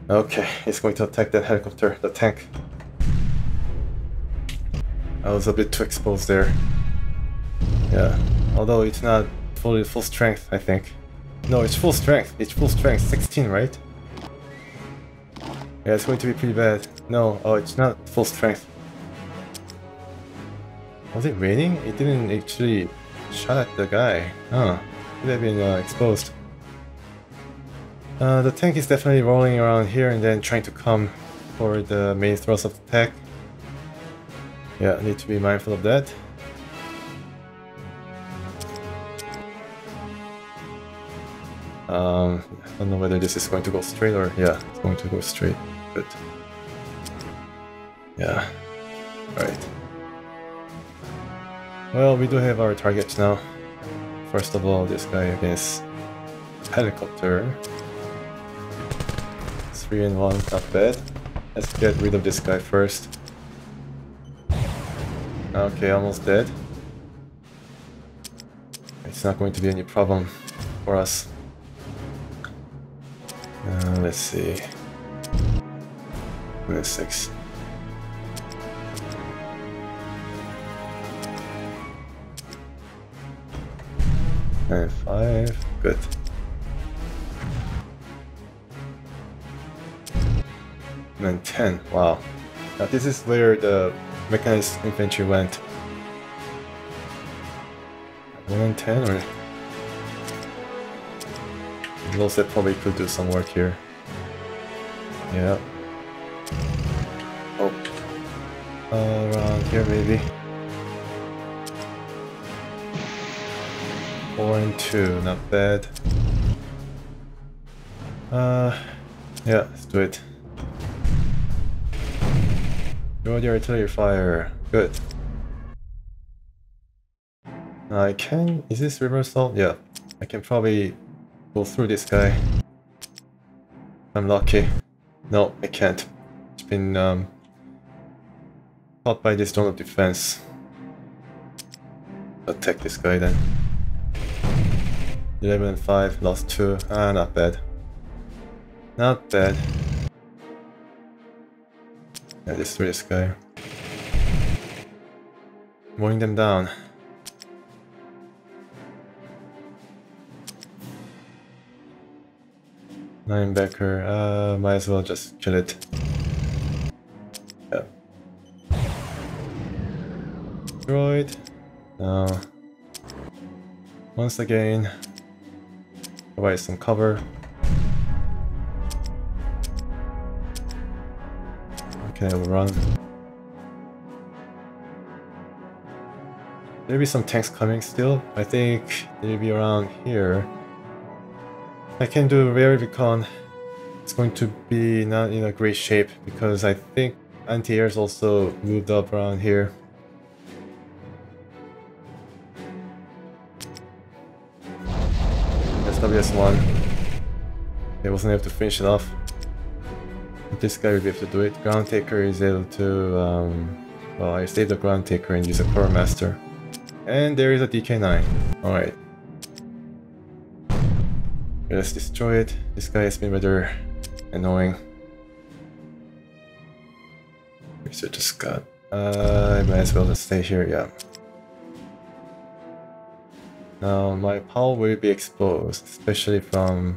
Okay, he's going to attack that helicopter, the tank. I was a bit too exposed there. Yeah, although it's not fully full strength, I think. No, it's full strength. It's full strength. 16, right? Yeah, it's going to be pretty bad. No, oh, it's not full strength. Was it raining? It didn't actually shot at the guy. Huh. Could have been exposed. The tank is definitely rolling around here and then trying to come for the main thrust of the attack. Yeah, I need to be mindful of that. I don't know whether this is going to go straight or... yeah, it's going to go straight. Good. Yeah. Alright. Well, we do have our targets now. First of all, this guy against helicopter. 3 and 1, not bad. Let's get rid of this guy first. Okay, almost dead. It's not going to be any problem for us. Let's see. -6. And 5. Good. And 10. Wow. Now this is where the mechanized infantry went. 1 and 10 or... Losset probably could do some work here. Yeah. Oh. Around here maybe. 4 and 2, not bad. Yeah, let's do it. Draw the artillery fire. Good. I can... is this reversal? Yeah. I can probably go through this guy. I'm lucky. No, I can't. It's been caught by this zone of defense. Attack this guy then. 11 and 5, lost 2. Ah, not bad. Not bad. Yeah, destroy this guy. Mowing them down. Linebacker, might as well just kill it. Yeah. Destroyed. Now, once again, provide some cover. Okay, we'll run. There'll be some tanks coming still. I think they'll be around here. I can do rear recon. It's going to be not in a great shape because I think anti-air's also moved up around here. SWS1. He wasn't able to finish it off. But this guy will be able to do it. Ground taker is able to... well, I saved the ground taker and use a Core Master. And there is a DK9. Alright. Let's destroy it. This guy has been rather annoying. Research a Scott. I might as well just stay here, yeah. Now my Powell will be exposed, especially from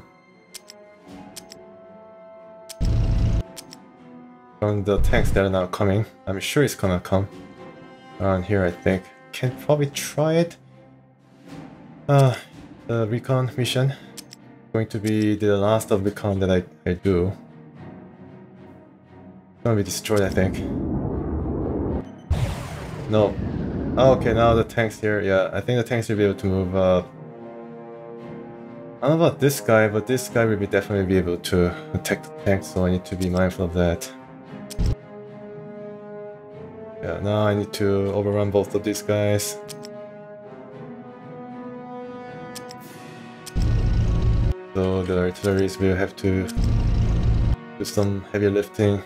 the tanks that are now coming. I'm sure it's gonna come around here, I think. Can probably try it. The recon mission. Going to be the last of recon that I do. Gonna be destroyed, I think. No. Oh, okay, now the tanks here. Yeah, I think the tanks will be able to move up. I don't know about this guy, but this guy will definitely be able to attack the tank, so I need to be mindful of that. Yeah, now I need to overrun both of these guys. So the artilleries will have to do some heavy lifting.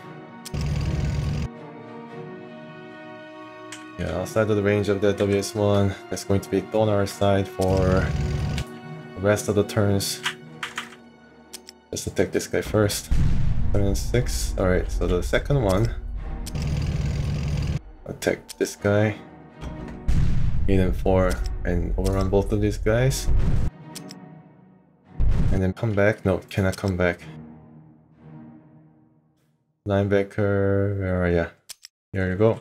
Yeah, outside of the range of that WS1, that's going to be on our side for the rest of the turns. Let's attack this guy first. 7 and 6. Alright, so the second one. Attack this guy. 8 and 4 and overrun both of these guys. And then come back. No, cannot come back. Linebacker, where are ya? Here you go.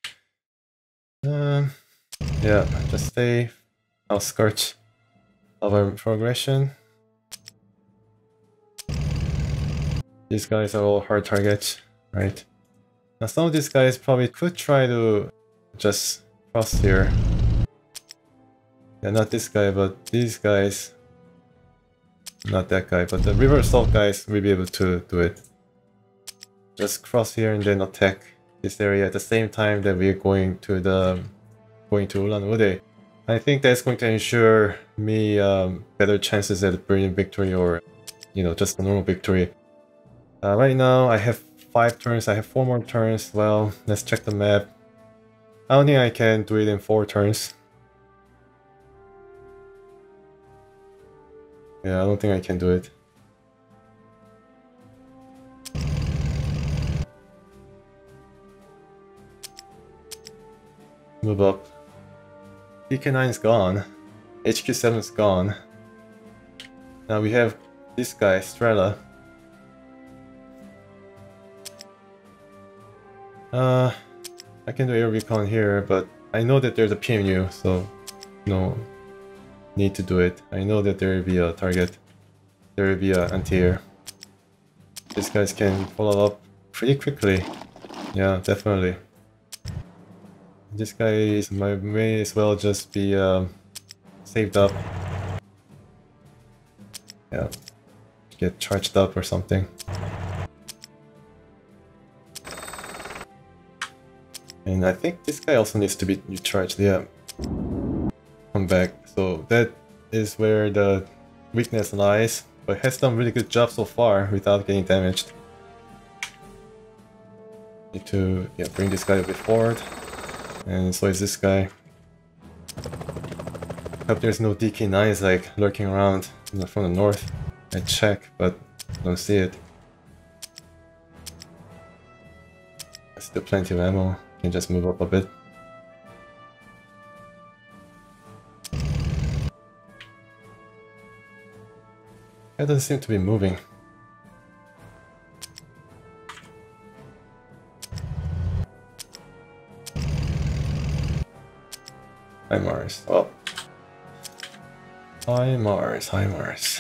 Yeah, just stay outskirts of our progression. These guys are all hard targets, right? Now some of these guys probably could try to just cross here. Yeah, not this guy, but these guys. Not that guy, but the river assault guys will be able to do it. Just cross here and then attack this area at the same time that we're going to Ulan Ude. I think that's going to ensure me better chances at a brilliant victory, or just a normal victory. Right now I have 5 turns, I have 4 more turns. Well, let's check the map. I don't think I can do it in 4 turns. Yeah, I don't think I can do it. Move up. DK9 is gone. HQ7 is gone. Now we have this guy, Strela. I can do air recon here, but I know that there's a PMU, so no need to do it. I know that there will be a target. There will be an anti-air. These guys can follow up pretty quickly. Yeah, definitely. This guy may as well just be saved up. Yeah, get charged up or something. And I think this guy also needs to be recharged. Yeah, come back. So that is where the weakness lies, but has done really good job so far without getting damaged. Need to bring this guy a bit forward. And so is this guy. Hope there's no DK9s like lurking around from the north. I check, but don't see it. Still plenty of ammo. Can just move up a bit. It doesn't seem to be moving. Hi Mars. Oh. Hi Mars, hi Mars.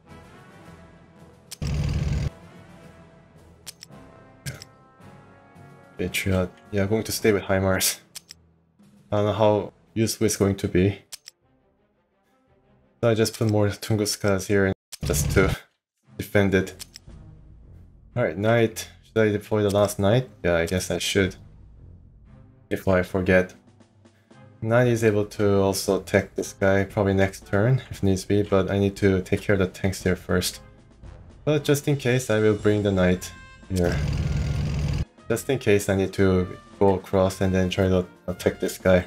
Patriot. Yeah, going to stay with Hi Mars. I don't know how useful it's going to be. So I just put more Tunguskas here just to defend it. Alright, knight. Should I deploy the last knight? Yeah, I guess I should. If I forget. Knight is able to also attack this guy probably next turn if needs be, but I need to take care of the tanks there first. But just in case, I will bring the knight here. Just in case I need to go across and then try to attack this guy.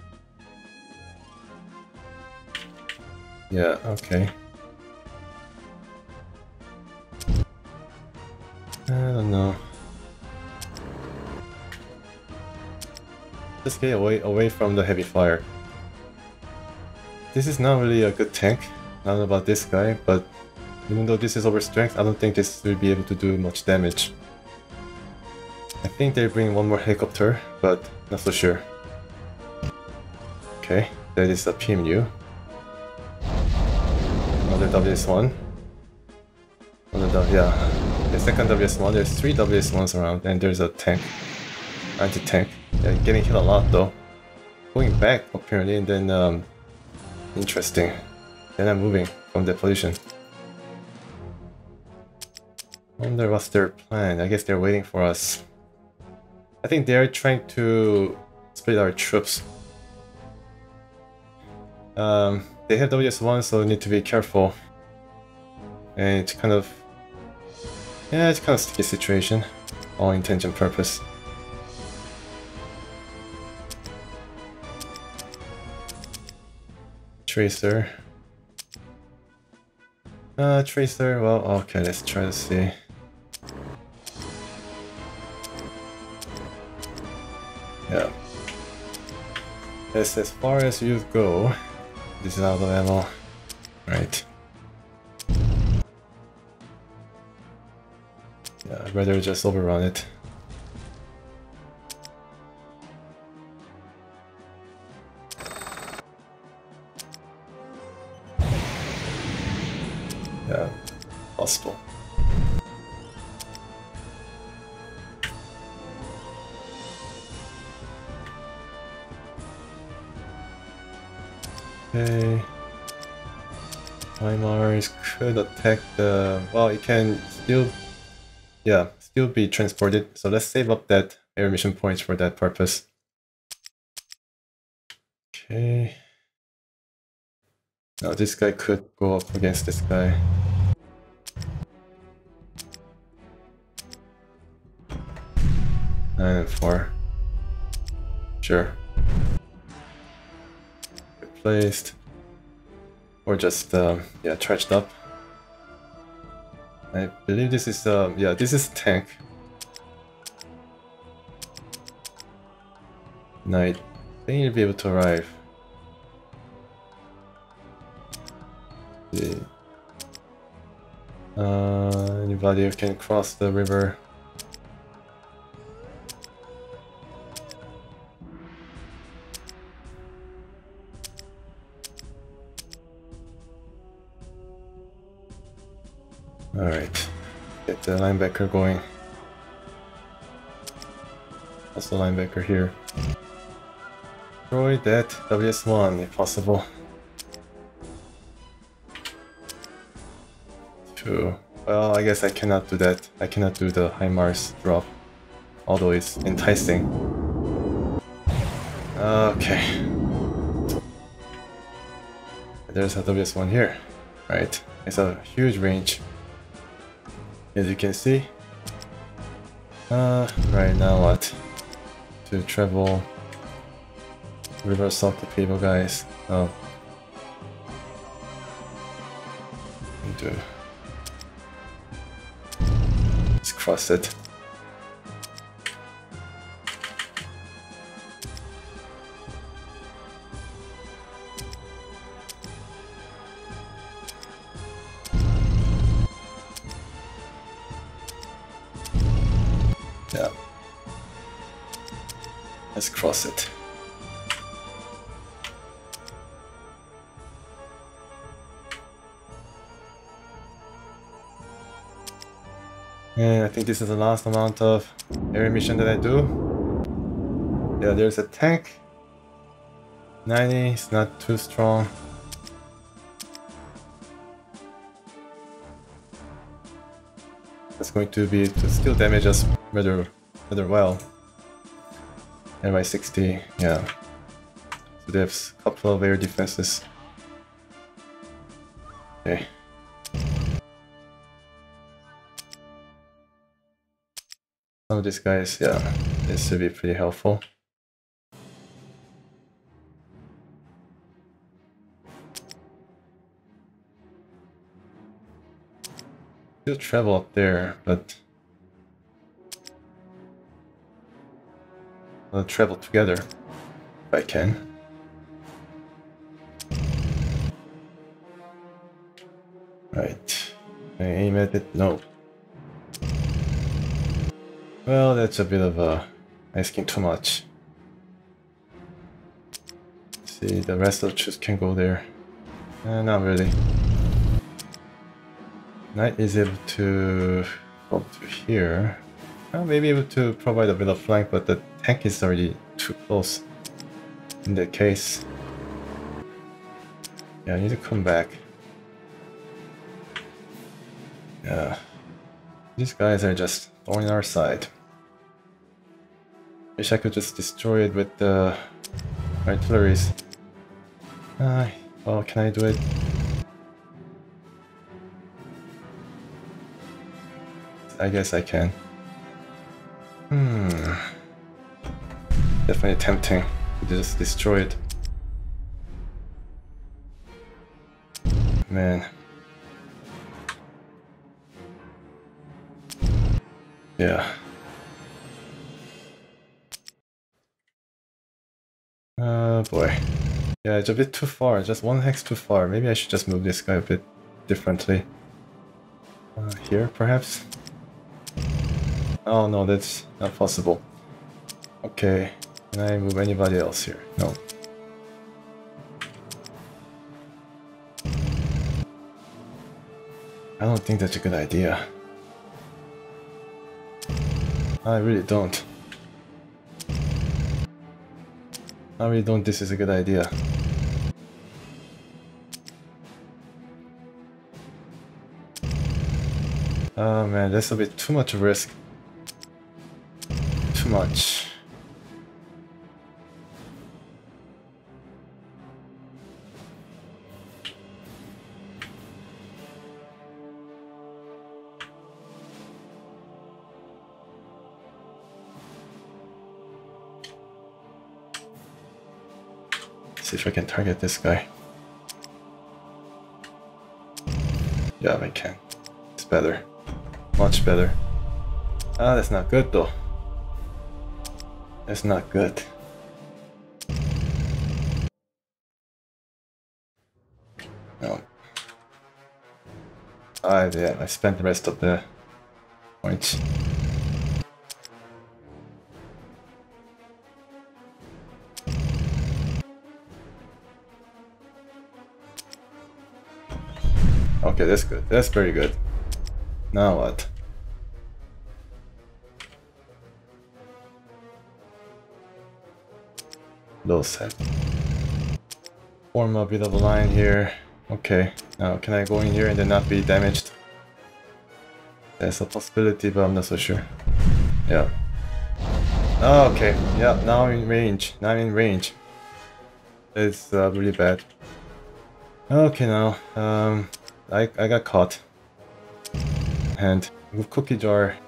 Yeah, okay. I don't know. Just get away from the heavy fire. This is not really a good tank. I don't know about this guy, but even though this is overstrength, I don't think this will be able to do much damage. I think they bring one more helicopter, but not so sure. Okay, that is a PMU. Another WS1. Yeah, the second WS1. There's 3 WS1s around, and there's a tank, anti-tank. Yeah, getting hit a lot though. Going back apparently, and then interesting. Then I'm moving from that position. I wonder what's their plan. I guess they're waiting for us. I think they're trying to split our troops. They have WS1, so need to be careful. And it's kind of... yeah, it's kind of sticky situation. All intent and purpose. Tracer. Tracer, well, okay, let's try to see. That's as far as you go. This is out of ammo. Right. Yeah, I'd rather just overrun it. Yeah, possible. Okay. Mars could attack the... well, it can still... yeah, still be transported. So let's save up that air mission points for that purpose. Okay. Now this guy could go up against this guy. Nine and 4. Sure. Replaced. Or just, yeah, charged up. I believe this is, yeah, this is tank. Knight. I think you'll be able to arrive. Yeah. Anybody who can cross the river. Alright. Get the linebacker going. That's the linebacker here. Destroy that WS1 if possible. 2. Well, I guess I cannot do that. I cannot do the high Mars drop. Although it's enticing. Okay. There's a WS1 here. Right. It's a huge range. As you can see. Right now what? To travel reverse off the people guys. Oh. Do. Let's cross it. Yeah. Let's cross it. And I think this is the last amount of air mission that I do. Yeah, there's a tank. 90 is not too strong. That's going to be to still damage us rather well. And by 60, yeah. So they have a couple of air defenses. Okay. Some of these guys, yeah, this should be pretty helpful. Still travel up there, but I'll travel together if I can. Right. Can I aim at it? No. Well, that's a bit of asking too much. Let's see, the rest of the troops can go there. Not really. Knight is able to go up to here. Maybe able to provide a bit of flank, but the tank is already too close. In that case. Yeah, I need to come back. Yeah. These guys are just on our side. Wish I could just destroy it with the artilleries. Well, can I do it? I guess I can. Definitely tempting to just destroy it. Man. Yeah. Oh boy. Yeah, it's a bit too far, just one hex too far. Maybe I should just move this guy a bit differently. Here, perhaps? Oh no, that's not possible. Okay, can I move anybody else here? No. I don't think that's a good idea. I really don't. I really don't think this is a good idea. Oh man, that's a bit too much risk. Too much. See if I can target this guy. Yeah, I can. It's better. Much better. Ah, that's not good though. That's not good. No. Yeah, I spent the rest of the points. Okay, that's good. That's very good. Now what? Low set. Form a bit of a line here. Okay, now can I go in here and then not be damaged? There's a possibility, but I'm not so sure. Yeah. Oh, okay. Yeah, now I'm in range. Now I'm in range. It's really bad. Okay, now I got caught. And move cookie jar.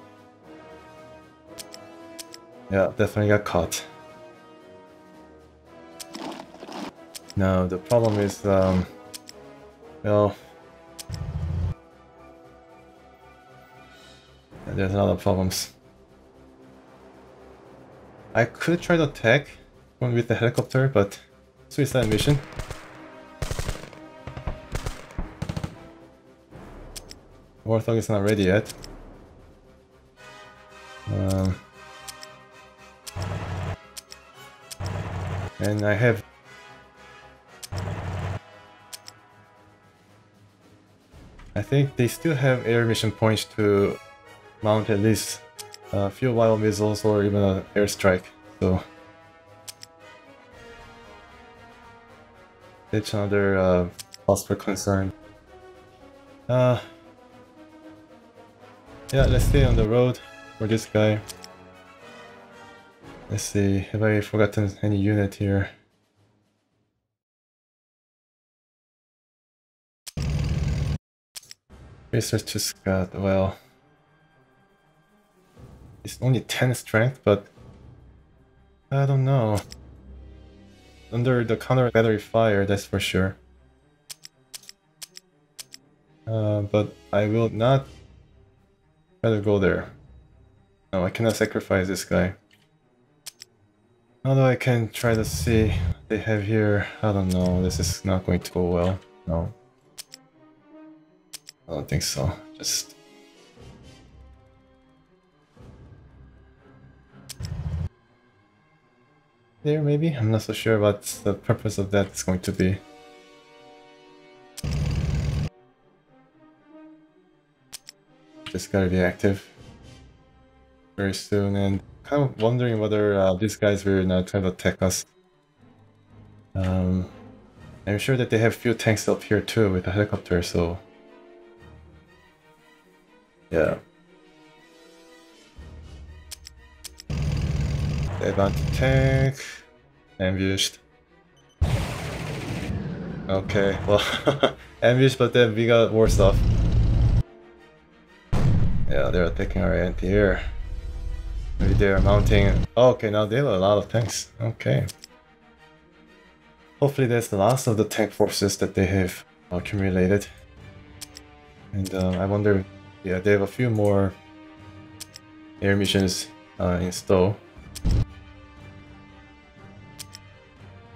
Yeah, definitely got caught. Now the problem is well, there's a lot of problems. I could try to attack with the helicopter, but suicide mission. Warthog is not ready yet. And I have... I think they still have air mission points to mount at least a few wild missiles or even an airstrike, so... It's another possible concern. Yeah, let's stay on the road for this guy. Let's see, have I forgotten any unit here? Research to Scott, well... It's only 10 strength, but... I don't know. Under the counter battery fire, that's for sure. But I will not try to go there. No, I cannot sacrifice this guy. Although I can try to see what they have here. I don't know, this is not going to go well. No. I don't think so. Just... There maybe? I'm not so sure what the purpose of that is going to be. Just gotta be active very soon, and kind of wondering whether these guys will not try to attack us. I'm sure that they have few tanks up here too with a helicopter, so... Yeah. Advanced tank. Ambushed. Okay, well, ambushed, but then we got worse off. Yeah, they're attacking our anti-air. Maybe they're mounting... Oh, okay, now they have a lot of tanks. Okay. Hopefully that's the last of the tank forces that they have accumulated. And I wonder... Yeah, they have a few more air missions in store.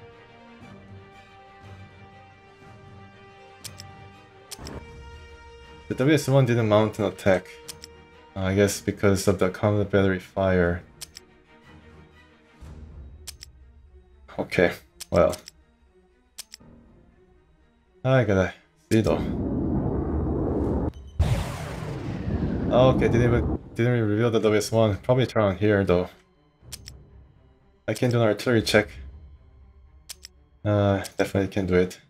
The WS1 didn't mount an attack. I guess because of the counter battery fire. Okay, well. I gotta see though. Okay, didn't even reveal the WS1. Probably around here though. I can do an artillery check. Definitely can do it.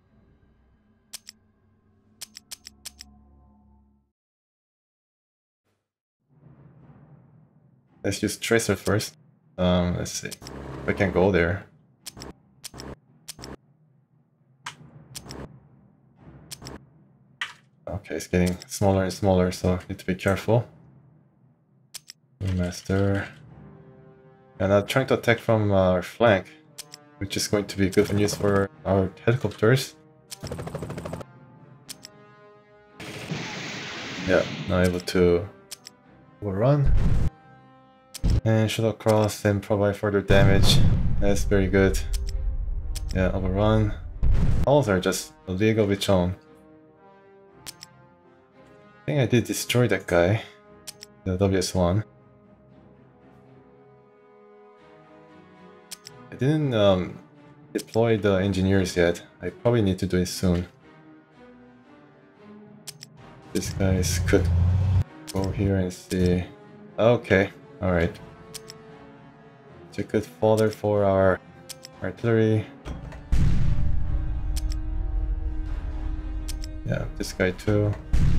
Let's use tracer first. Let's see if I can go there. Okay, it's getting smaller and smaller, so need to be careful. Master. And I'm trying to attack from our flank, which is going to be good news for our helicopters. Yeah, now able to overrun. And shoot across and provide further damage. That's very good. Yeah, overrun. Powells are just a league of its own. I think I did destroy that guy. The WS1. I didn't deploy the engineers yet. I probably need to do it soon. This guy could go here and see. Okay, alright. It's a good fodder for our artillery. Yeah, this guy too.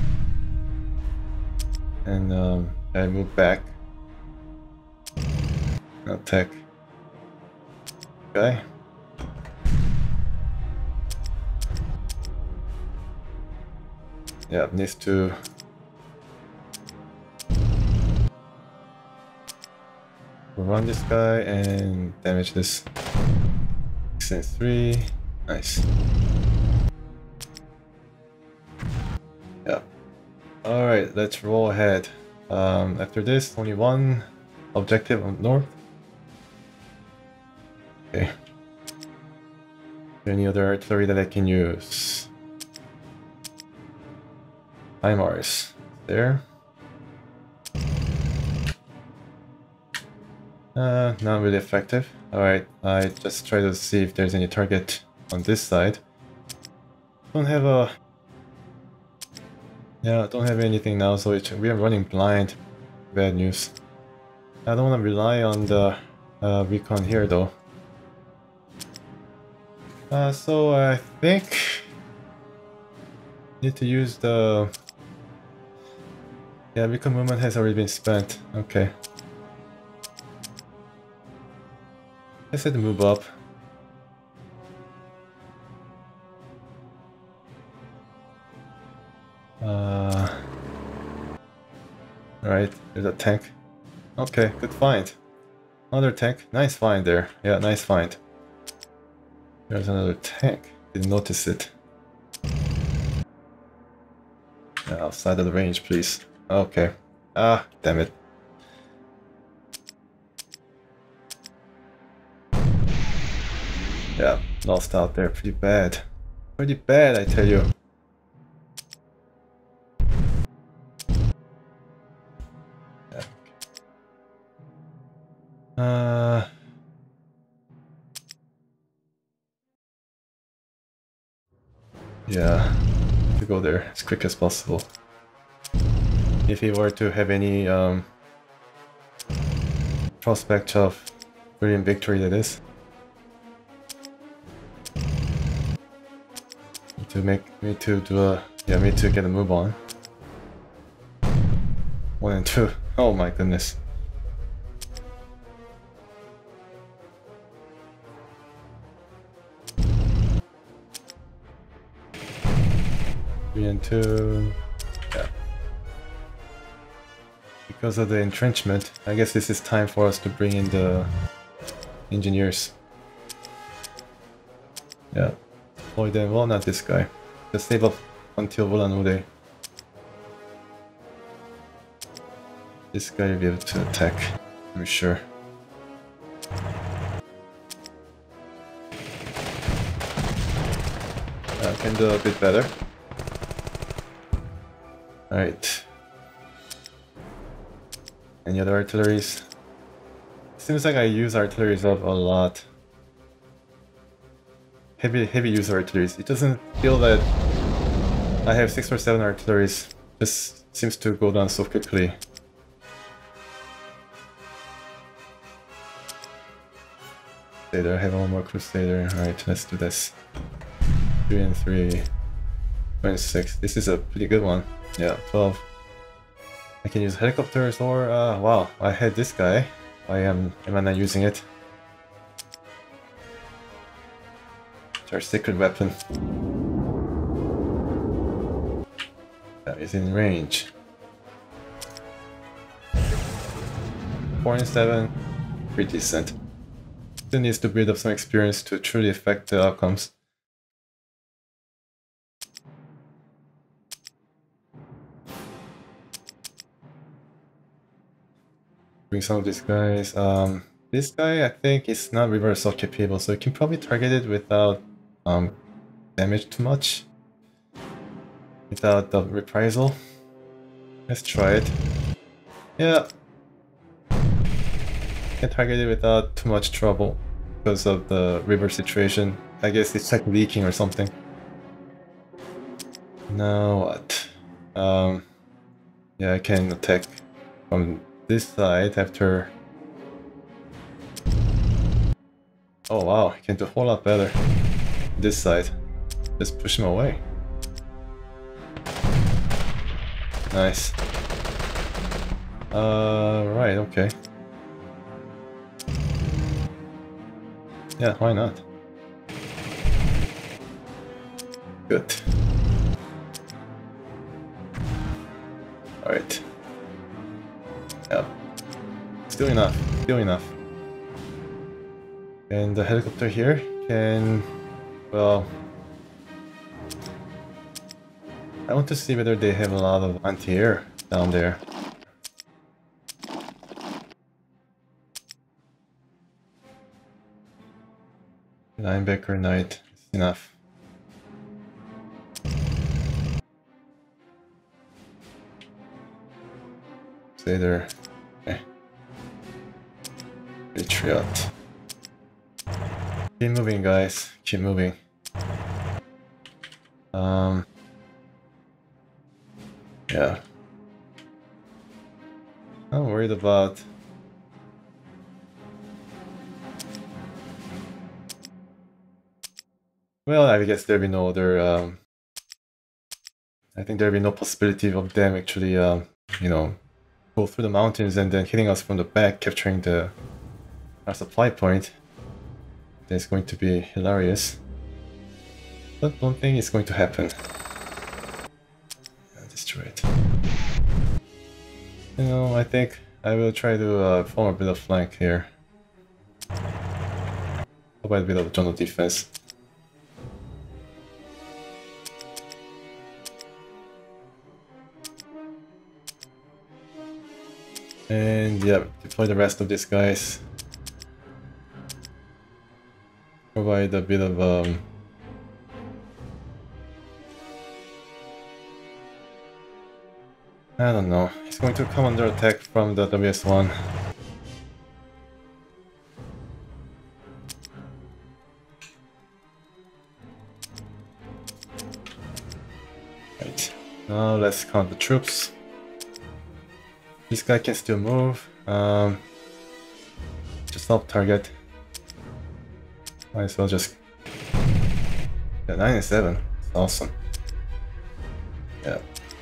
And I move back. Attack. Okay. Yeah, needs to run this guy and damage this. 6 and 3. Nice. Yeah. Alright, let's roll ahead. After this, only one objective on north. Okay. Any other artillery that I can use? HIMARS. There. Not really effective. Alright, I just try to see if there's any target on this side. Don't have a... Yeah, don't have anything now, so we are running blind. Bad news. I don't want to rely on the recon here though. So I think... Need to use the... Yeah, recon movement has already been spent. Okay. I said to move up. Alright, there's a tank. Okay, good find. Another tank. Nice find there. Yeah, nice find. There's another tank. Didn't notice it. Yeah, outside of the range, please. Okay. Ah, damn it. Yeah, lost out there. Pretty bad. Pretty bad, I tell you. Yeah. Yeah, to go there as quick as possible. If he were to have any prospect of brilliant victory, that is. To make me to do a me to get a move on. 1 and 2. Oh my goodness. Three and 2. Yeah. Because of the entrenchment, I guess this is time for us to bring in the engineers. Yeah. Deploy them. Well, not this guy. Just save up until Ulan Ude. This guy will be able to attack, I'm sure. Can do a bit better. Alright. Any other artilleries? Seems like I use artilleries up a lot. Heavy use of artilleries. It doesn't feel that I have 6 or 7 artilleries. Just seems to go down so quickly. Crusader, I have one more Crusader. Alright, let's do this. 3 and 3. 26. This is a pretty good one. Yeah, 12. I can use helicopters or, wow, I had this guy. Am I not using it? It's our secret weapon. That is in range. 4 and 7. Pretty decent. Still needs to build up some experience to truly affect the outcomes. Bring some of these guys. This guy I think is not reverse assault capable, so you can probably target it without damage too much. Without the reprisal. Let's try it. Yeah. Can target it without too much trouble because of the river situation. I guess it's like leaking or something. Now what? Yeah, I can attack from this side after. Oh wow, I can do a whole lot better. This side. Just push him away. Nice. Right, okay. Yeah, why not? Good. Alright. Yep. Still enough. Still enough. And the helicopter here can... well... I want to see whether they have a lot of anti-air down there. Linebacker Knight is enough. Stay there. Okay. Patriot. Keep moving, guys. Keep moving. Yeah. I'm worried about... well, I guess there'll be no other, I think there'll be no possibility of them actually, you know, go through the mountains and then hitting us from the back, capturing our supply point. That's going to be hilarious. But don't think it's going to happen. Destroy it. You know, I think I will try to form a bit of flank here. Provide a bit of general defense. And yeah, deploy the rest of these guys. Provide a bit of I don't know. He's going to come under attack from the WS1. Right. Now let's count the troops. This guy can still move. Just help target. Might as well just... yeah, 9 and 7. It's awesome. Yeah.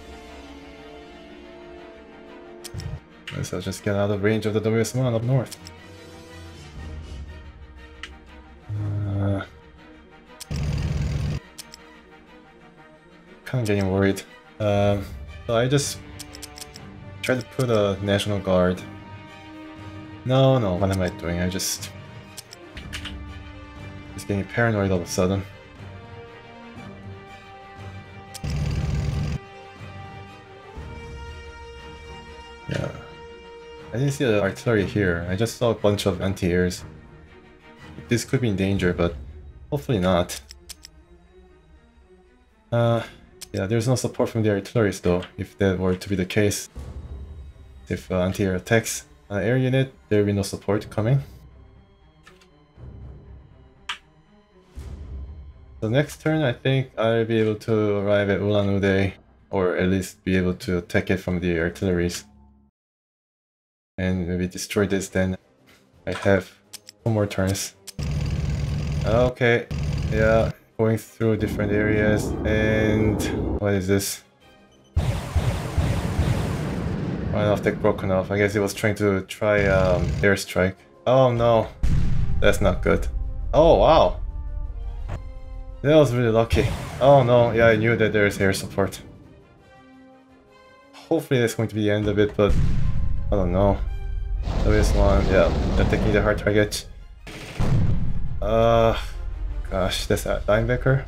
Might as well just get out of range of the WS1 up north. Kind of getting worried. So I just try to put a National Guard. No, what am I doing? I just getting paranoid all of a sudden. Yeah. I didn't see the artillery here. I just saw a bunch of anti-airs. This could be in danger, but hopefully not. Yeah, there's no support from the artilleries though, if that were to be the case. If anti-air attacks air unit, there will be no support coming. So next turn, I think I'll be able to arrive at Ulan Ude, or at least be able to attack it from the artilleries. And maybe destroy this, then I have 2 more turns. Okay, yeah, going through different areas, and what is this? One off deck broken off. I guess he was trying to try airstrike. Oh no, that's not good. Oh wow, that was really lucky. Oh no, yeah, I knew that there's air support. Hopefully that's going to be the end of it, but I don't know. WS1, yeah, attacking the hard target. Gosh, that's a linebacker.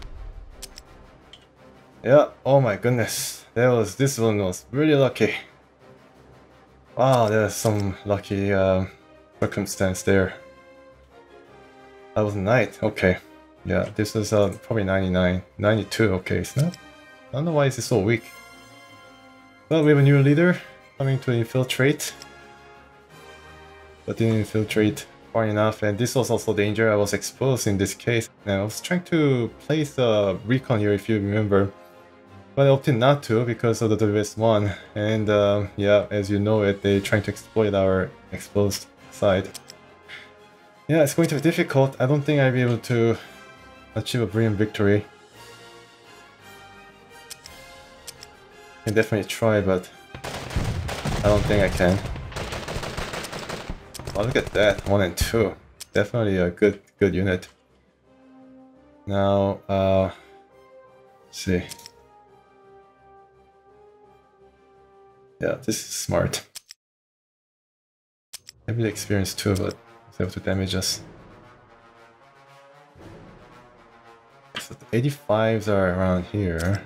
Yeah, oh my goodness. This one was really lucky. Wow, there's some lucky circumstance there. That was a knight, okay. Yeah, this is probably 99, 92, okay, it's not. I don't know why it's so weak. Well, we have a new leader coming to infiltrate. But didn't infiltrate far enough, and this was also danger. I was exposed in this case. And I was trying to place a recon here, if you remember. But I opted not to because of the WS1. And yeah, as you know it, they're trying to exploit our exposed side. Yeah, it's going to be difficult. I don't think I'll be able to achieve a brilliant victory. I can definitely try, but I don't think I can. Oh, look at that, 1 and 2. Definitely a good unit. Now, let's see. Yeah, this is smart. Maybe the experience too, but it's able to damage us. So the 85s are around here.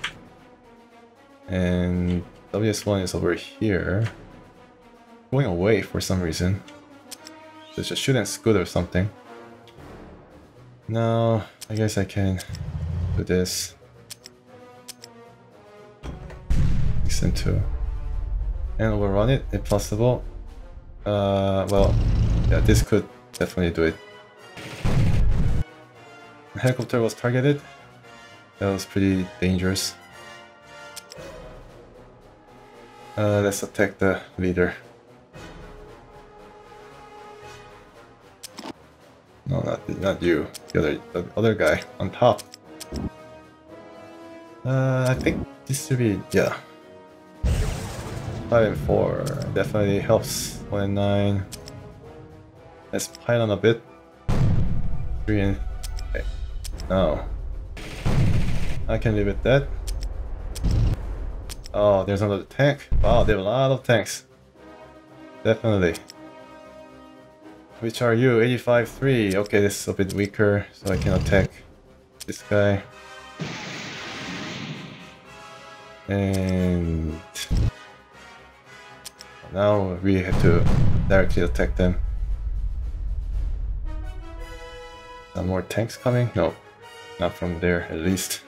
And WS1 is over here. Going away for some reason. So just shoot and scoot or something. Now, I guess I can do this. 6 and 2. And overrun it if possible. Well, yeah, this could definitely do it. The helicopter was targeted. That was pretty dangerous. Let's attack the leader. No, not you. The other guy on top. I think this should be, yeah. 5 and 4 definitely helps. 1 and 9. Let's pile on a bit. 3 and... Okay. No. I can live with that. Oh, there's another tank. Wow, there are a lot of tanks. Definitely. Which are you? 85-3. Okay, this is a bit weaker, so I can attack this guy. And now we have to directly attack them. Some more tanks coming? No, not from there at least.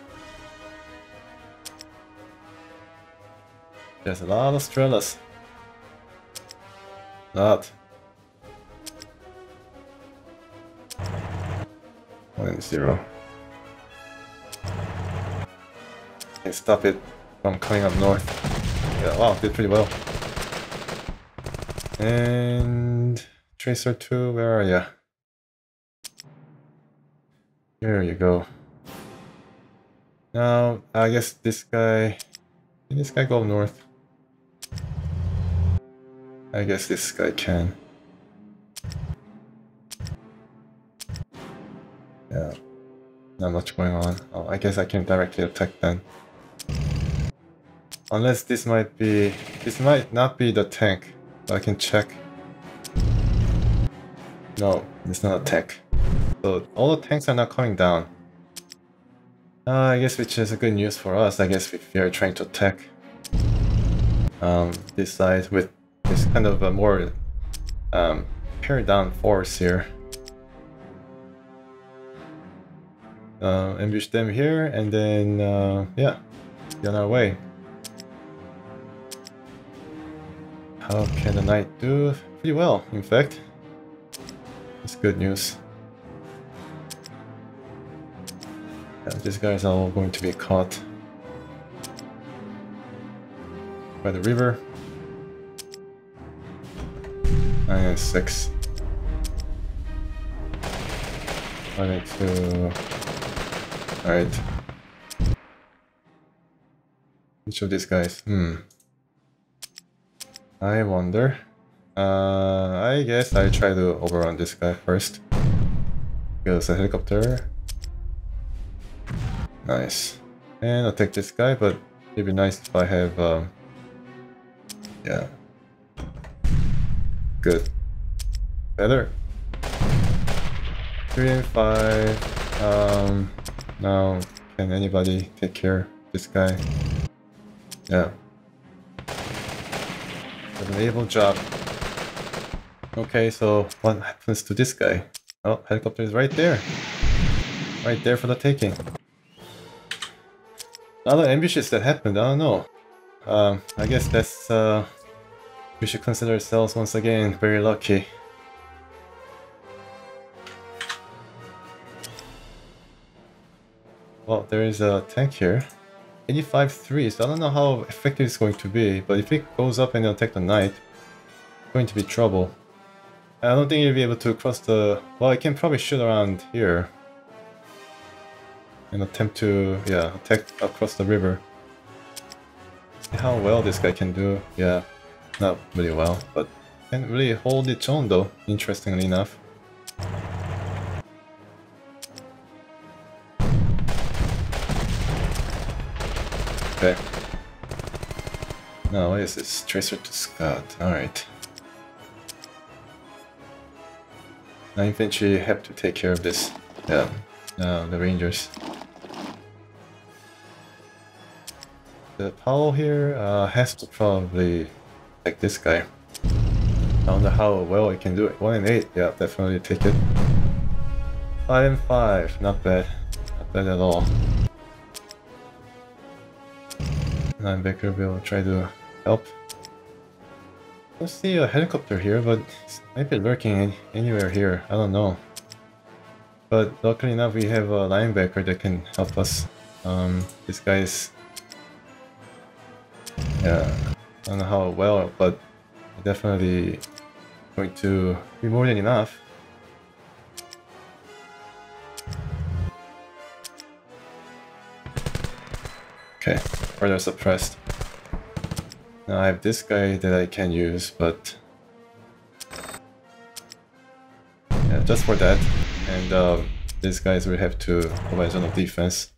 There's a lot of Strelas. Lot. 1 and 0. Can stop it from coming up north. Yeah, wow, did pretty well. And Tracer 2, where are ya? There you go. Now, I guess this guy... Can this guy go north? I guess this guy can. Yeah, not much going on. Oh, I guess I can directly attack then. Unless this might not be the tank. So I can check. No, it's not a tank. So all the tanks are not coming down. I guess which is a good news for us. I guess if we are trying to attack this side with this kind of a more pared down force here. Ambush them here and then yeah, be on our way. How can the knight do? Pretty well, in fact. It's good news. Yeah, these guys are all going to be caught by the river. 9 and 6. 1 and 2. Alright. Which of these guys? I wonder. I guess I try to overrun this guy first. Goes a helicopter. Nice. And I'll take this guy, but it'd be nice if I have, yeah. Good. Better. 3 and 5. Now, can anybody take care of this guy? Yeah. An able job. Okay, so what happens to this guy? Oh, helicopter is right there. Right there for the taking. Other ambushes that happened, I don't know. I guess that's, we should consider ourselves once again very lucky. Well, there is a tank here. 85-3, so I don't know how effective it's going to be, but if it goes up and attack the knight, it's going to be trouble. I don't think you'll be able to cross the... Well, I can probably shoot around here. And attempt to, yeah, attack across the river. See how well this guy can do. Yeah, not really well, but can really hold its own though, interestingly enough. Okay. Now, what is this? Tracer to Scout. Alright. Now, infantry have to take care of this. Yeah. Now, the Rangers. The Powell here has to probably take this guy. I don't know how well I can do it. 1 and 8. Yeah, definitely take it. 5 and 5. Not bad. Not bad at all. Linebacker will try to help. I see a helicopter here, but it might be lurking anywhere here. I don't know. But luckily enough, we have a linebacker that can help us. This guy is... Yeah, I don't know how well, but definitely going to be more than enough. Okay, further suppressed. Now I have this guy that I can use, but yeah, just for that. And these guys will have to provide zone of defense.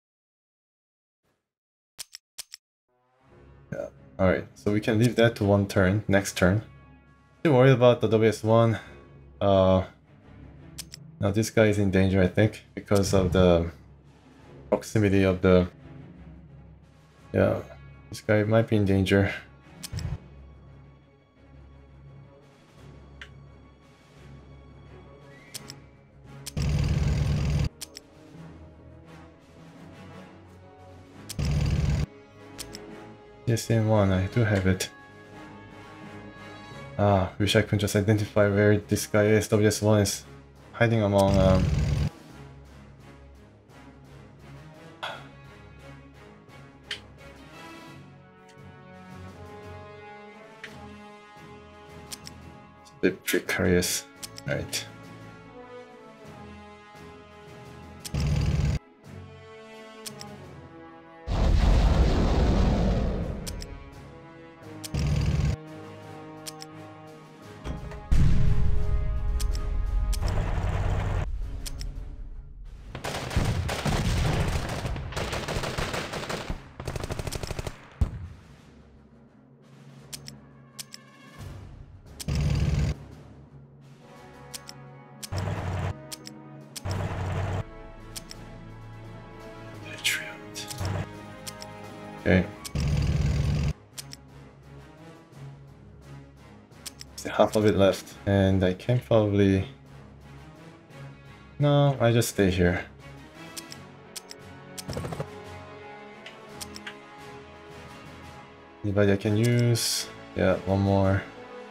Yeah, alright, so we can leave that to one turn, next turn. Don't worry about the WS1. Now this guy is in danger, I think, because of the proximity of the... Yeah, this guy might be in danger. Yes, in one, I do have it. Ah, wish I could just identify where this guy is. WS1 is hiding among the precarious, right? Okay. There's half of it left, and I can probably... No, I just stay here. Anybody I can use? Yeah, one more.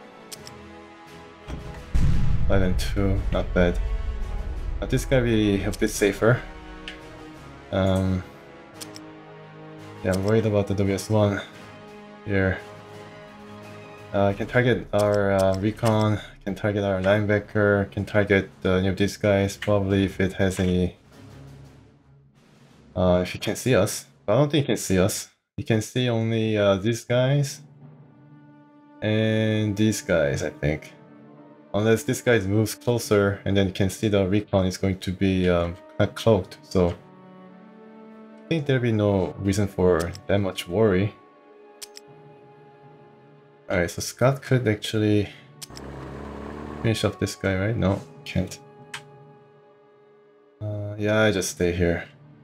5 and 2, not bad. This guy be a bit safer. Yeah, I'm worried about the WS1 here. I can target our recon, can target our linebacker, can target any of these guys, probably if it has any... if he can see us. But I don't think he can see us. He can see only these guys and these guys, I think. Unless this guy moves closer and then you can see the recon is going to be kind of cloaked, so I think there'll be no reason for that much worry. Alright, so Scott could actually finish off this guy, right? No, can't. Yeah, I just stay here.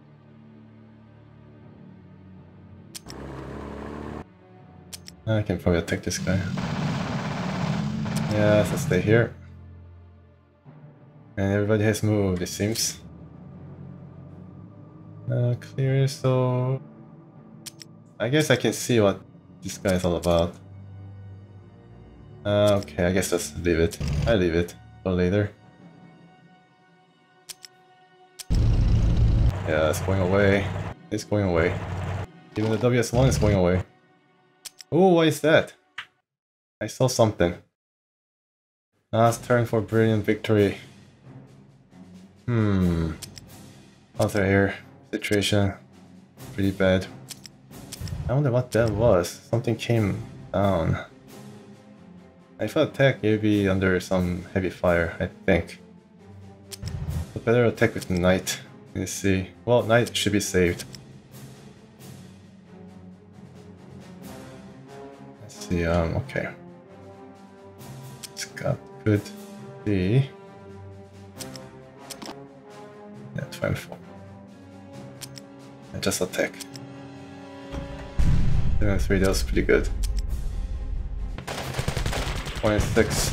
I can probably attack this guy. Yeah, so stay here. And everybody has moved, it seems. Clear, so... I guess I can see what this guy is all about. Okay, I guess just leave it. I leave it for later. Yeah, it's going away. It's going away. Even the WS1 is going away. Oh, what is that? I saw something. Last turn for brilliant victory. Other air situation. Pretty bad. I wonder what that was. Something came down. If I attack, it'll be under some heavy fire, I think. So better attack with Knight. Let's see. Well, Knight should be saved. Let's see, okay. Scott could be... Yeah, 24. And just attack. 3, that was pretty good. 26.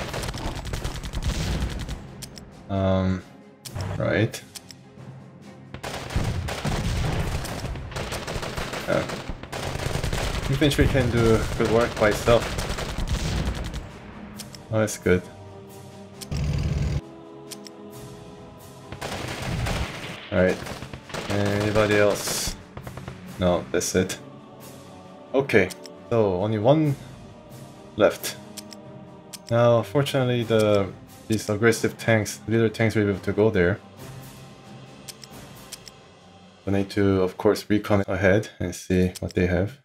Right. Infantry can do good work by itself. Oh, that's good. Alright. Anybody else? No, that's it. Okay, so only one left. Now, fortunately, these aggressive tanks, leader tanks, will be able to go there. I need to, of course, recon ahead and see what they have.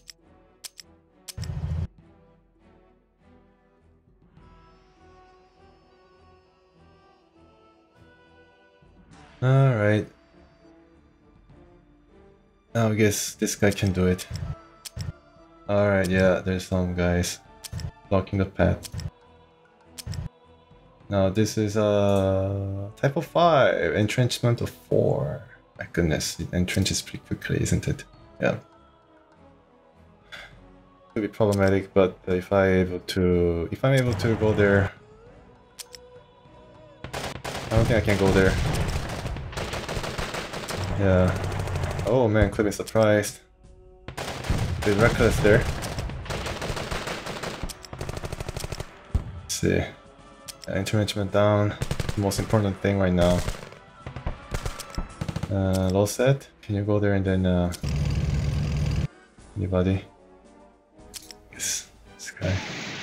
Alright. Now I guess this guy can do it. Alright, yeah, there's some guys blocking the path. Now this is a type of 5, entrenchment of 4. My goodness, it entrenches pretty quickly, isn't it? Yeah. Could be problematic, but if I'm able to go there, I don't think I can go there. Yeah. Oh man, could be surprised. A bit reckless there. Let's see. Entrenchment down. The most important thing right now. Low set. Can you go there and then anybody? Yes, this guy.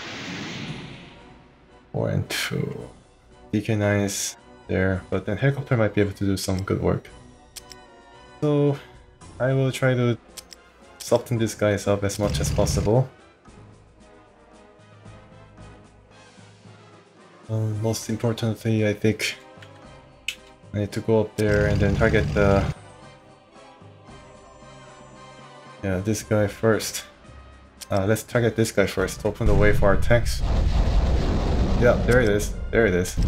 4 and 2. DK9 is there, but then helicopter might be able to do some good work. So I will try to soften these guys up as much as possible. Most importantly, I think I need to go up there and then target the... Yeah, this guy first. Let's target this guy first to open the way for our tanks. Yeah, there it is. There it is.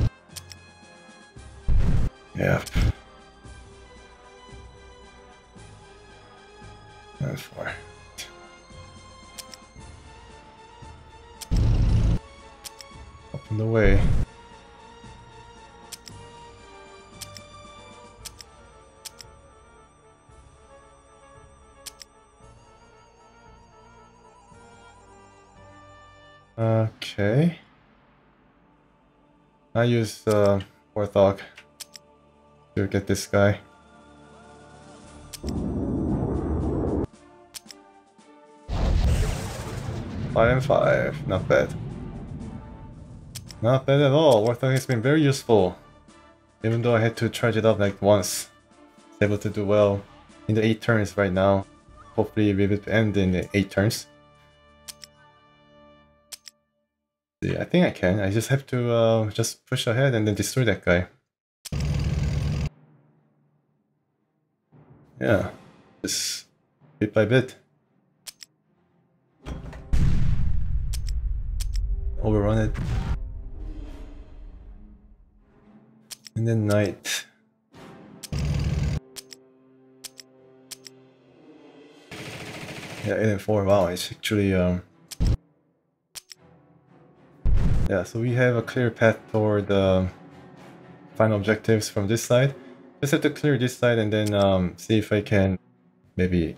Yeah. And 4. Open the way. Okay. I use Orthog to get this guy. Five and 5, not bad. Not bad at all. Orthog has been very useful. Even though I had to charge it up like once. It's able to do well in the 8 turns right now. Hopefully we will end in the 8 turns. See, I think I can. I just have to just push ahead and then destroy that guy. Yeah, just bit by bit. Overrun it. And then knight. Yeah, 8 and 4. Wow, it's actually yeah, so we have a clear path toward the final objectives from this side. Just have to clear this side and then see if I can maybe.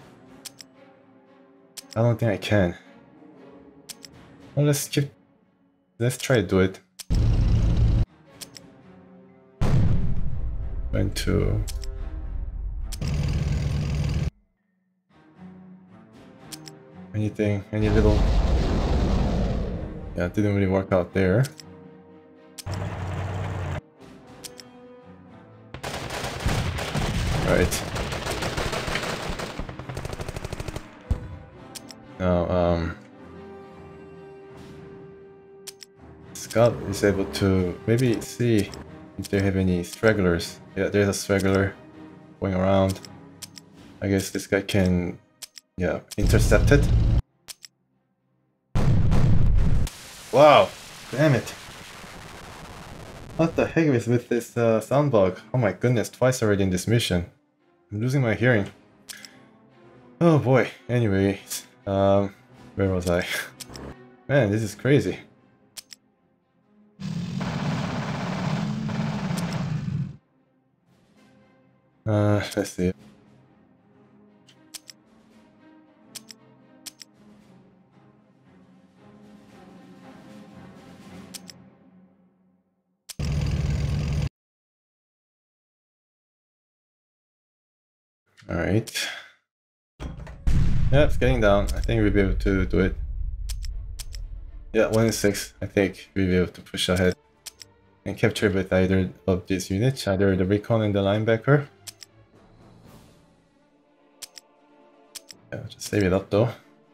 I don't think I can. Well, let's try to do it. Went to any little. Yeah, it didn't really work out there. Right. Now, Scout is able to maybe see if they have any stragglers. Yeah, there's a straggler going around. I guess this guy can, yeah, intercept it. Wow, damn it. What the heck is with this sound bug? Oh my goodness, twice already in this mission. I'm losing my hearing. Oh boy, anyways, where was I? Man, this is crazy. Let's see. Alright. Yeah, it's getting down. I think we'll be able to do it. Yeah, 1 and 6. I think we'll be able to push ahead and capture with either of these units, either the recon and the linebacker. Yeah, just save it up though.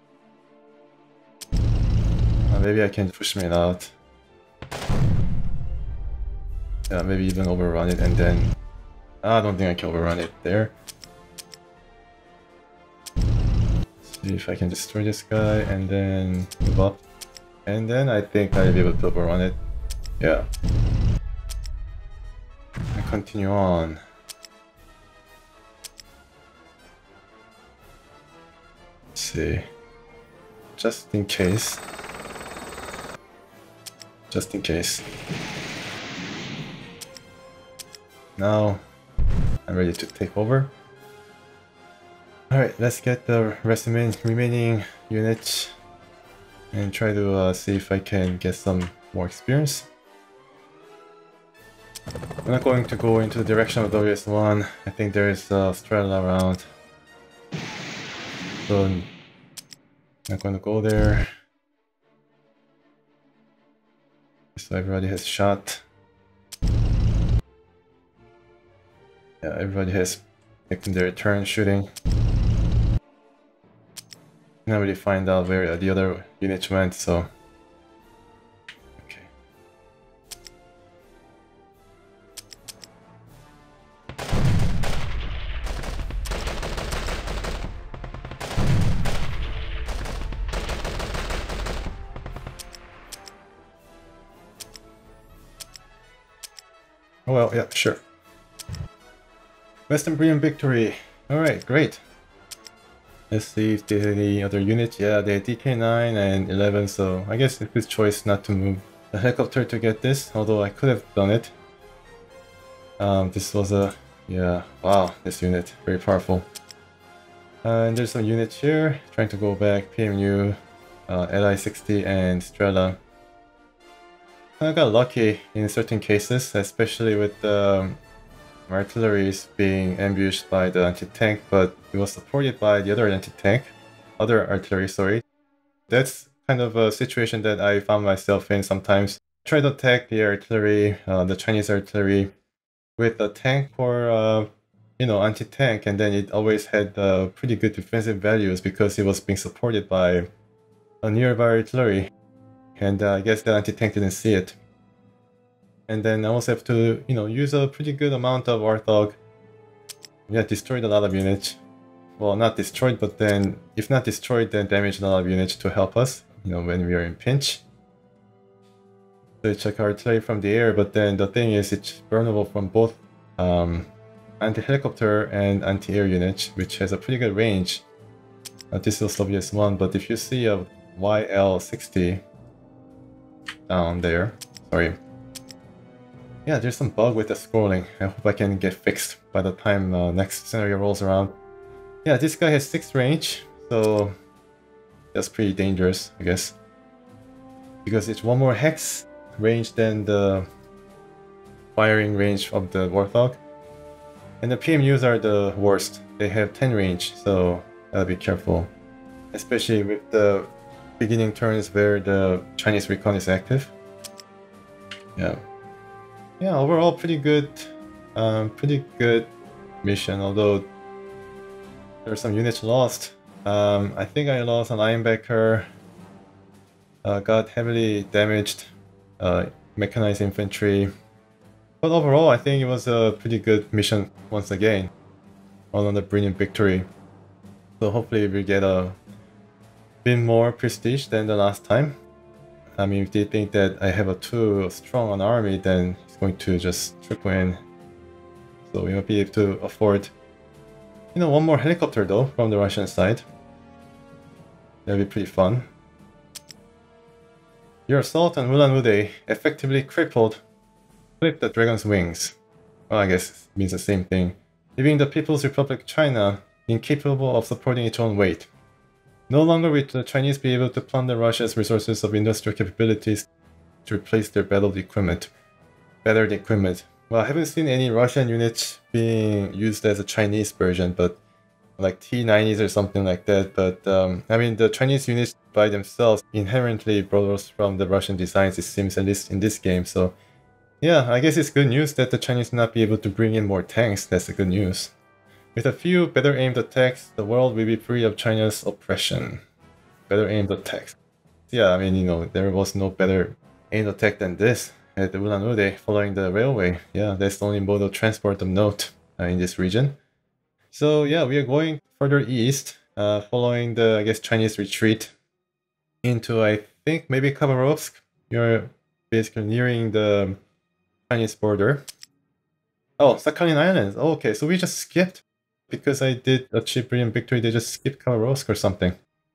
Maybe I can push it out. Yeah, maybe even overrun it and then. I don't think I can overrun it there. See if I can destroy this guy and then move up. And then I think I'll be able to overrun it. Yeah. And continue on. Let's see. Just in case. Just in case. Now I'm ready to take over. Alright, let's get the remaining units and try to see if I can get some more experience. I'm not going to go into the direction of WS1. I think there is a straddle around. So I'm not going to go there. So everybody has shot. Yeah, everybody has taken their turn shooting. Not really find out where the other units went, so okay. Oh well, yeah, sure. Western Brilliant victory. Alright, great. Let's see if there's any other units. Yeah, they had DK9 and 11, so I guess it's his choice not to move the helicopter to get this, although I could have done it. This was a... yeah, wow, this unit, very powerful. And there's some units here, trying to go back, PMU. Li-60 and Strela. I got lucky in certain cases, especially with the artilleries being ambushed by the anti-tank, but it was supported by the other anti-tank, other artillery, sorry. That's kind of a situation that I found myself in sometimes. Try to attack the artillery, the Chinese artillery, with a tank for, you know, anti-tank, and then it always had pretty good defensive values because it was being supported by a nearby artillery. And I guess the anti-tank didn't see it. And then I also have to, you know, use a pretty good amount of Orthog. Yeah, destroyed a lot of units. Well, not destroyed, but then, if not destroyed, then damaged a lot of units to help us, you know, when we are in pinch. So check artillery from the air, but then the thing is, it's burnable from both anti-helicopter and anti-air units, which has a pretty good range. This is Soviet 1, but if you see a YL60 down there, sorry. Yeah, there's some bug with the scrolling. I hope I can get fixed by the time next scenario rolls around. Yeah, this guy has 6 range, so that's pretty dangerous, I guess. Because it's one more hex range than the firing range of the Warthog. And the PMUs are the worst. They have 10 range, so gotta be careful. Especially with the beginning turns where the Chinese recon is active. Yeah. Yeah, overall pretty good mission, although there are some units lost. I think I lost an Ironbacker, got heavily damaged mechanized infantry. But overall, I think it was a pretty good mission once again, on the Brilliant victory. So hopefully we get a bit more prestige than the last time. I mean, if they think that I have a too strong an army, then it's going to just trickle in. So we might be able to afford, you know, one more helicopter though from the Russian side. That'll be pretty fun. Your assault on Ulan Ude effectively clipped the dragon's wings. Well, I guess it means the same thing. Leaving the People's Republic China incapable of supporting its own weight. No longer will the Chinese be able to plunder Russia's resources of industrial capabilities to replace their battered equipment. Well, I haven't seen any Russian units being used as a Chinese version, but like T-90s or something like that. But I mean, the Chinese units by themselves inherently borrows from the Russian designs, it seems, at least in this game. So yeah, I guess it's good news that the Chinese will not be able to bring in more tanks. That's the good news. With a few better aimed attacks, the world will be free of China's oppression. Better aimed attacks. Yeah, I mean, you know, there was no better aimed attack than this at Ulan Ude following the railway. Yeah, that's the only mode of transport of note in this region. So yeah, we are going further east, following the, I guess, Chinese retreat into, I think, maybe Khabarovsk. You're basically nearing the Chinese border. Oh, Sakhalin Islands. Oh, okay, so we just skipped. Because I did achieve Brilliant victory, they just skipped Khabarovsk or something.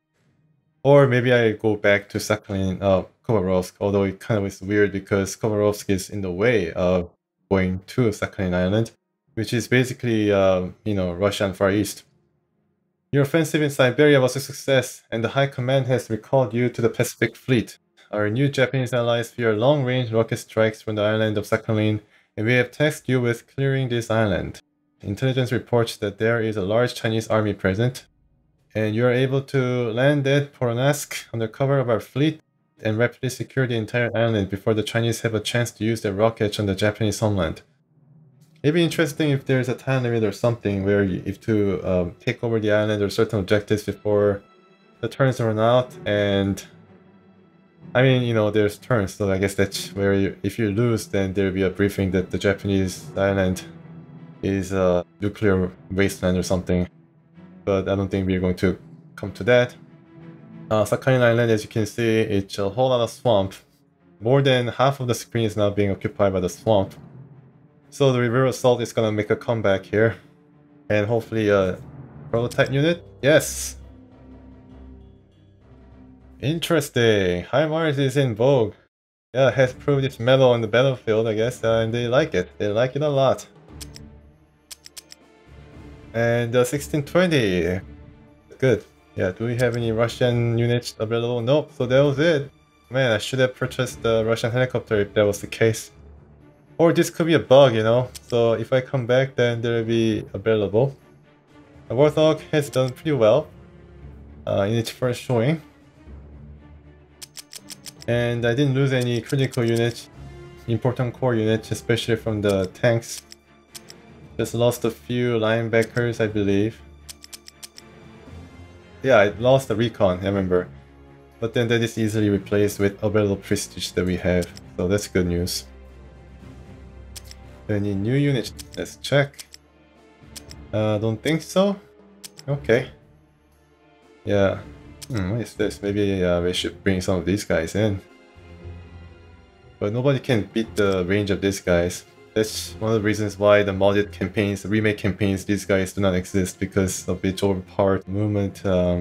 Or maybe I go back to Sakhalin, Khabarovsk, although it kind of is weird because Khabarovsk is in the way of going to Sakhalin Island, which is basically, you know, Russia and Far East. Your offensive in Siberia was a success, and the High Command has recalled you to the Pacific Fleet. Our new Japanese allies fear long-range rocket strikes from the island of Sakhalin, and we have tasked you with clearing this island. Intelligence reports that there is a large Chinese army present, and you are able to land at Poronask under cover of our fleet and rapidly secure the entire island before the Chinese have a chance to use their rockets on the Japanese homeland. It'd be interesting if there's a time limit or something where you have to take over the island or certain objectives before the turns run out, and I mean, you know, there's turns, so I guess that's where if you lose, then there'll be a briefing that the Japanese island is a nuclear wasteland or something, but I don't think we're going to come to that. Sakhalin Island, as you can see, it's a whole lot of swamp. More than half of the screen is now being occupied by the swamp. So the reverse assault is gonna make a comeback here. And hopefully a prototype unit? Yes! Interesting! HIMARS is in vogue. Yeah, it has proved its mettle on the battlefield, I guess, and they like it. They like it a lot. And 1620. Good. Yeah, do we have any Russian units available? Nope, so that was it. Man, I should have purchased the Russian helicopter if that was the case. Or this could be a bug, you know? So if I come back, then they'll be available. The Warthog has done pretty well in its first showing. And I didn't lose any critical units, important core units, especially from the tanks. Just lost a few linebackers, I believe. Yeah, I lost the recon, I remember. But then that is easily replaced with available prestige that we have, so that's good news. Any new units? Let's check. Don't think so. Okay. Yeah. What is this? Maybe we should bring some of these guys in. But nobody can beat the range of these guys. That's one of the reasons why the modded campaigns, the remake campaigns, these guys do not exist because of its overpowered movement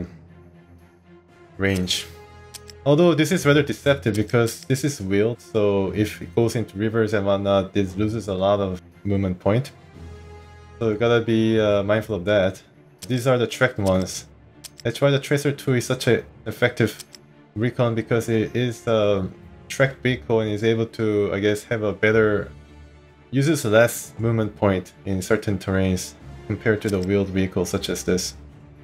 range. Although this is rather deceptive because this is wheeled, so if it goes into rivers and whatnot, this loses a lot of movement point. So you gotta be mindful of that. These are the tracked ones. That's why the Tracer 2 is such an effective recon, because it is a tracked vehicle and is able to, I guess, have a better... uses less movement point in certain terrains compared to the wheeled vehicles such as this.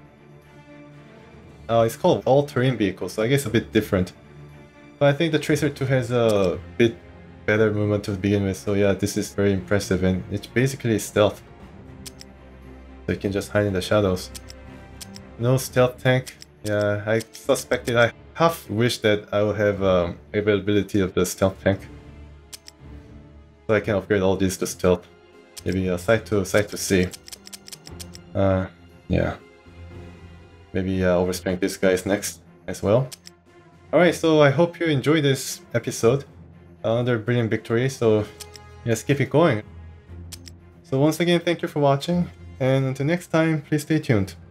It's called all-terrain vehicle, so I guess a bit different. But I think the Tracer 2 has a bit better movement to begin with, so yeah, this is very impressive, and it's basically stealth. So you can just hide in the shadows. No stealth tank. Yeah, I suspected. I half wish that I would have availability of the stealth tank. So I can upgrade all these to stealth. Maybe sight to sea. Yeah. Maybe overstrength these guys next as well. Alright, so I hope you enjoyed this episode. Another brilliant victory, so let's keep it going. So once again, thank you for watching, and until next time, please stay tuned.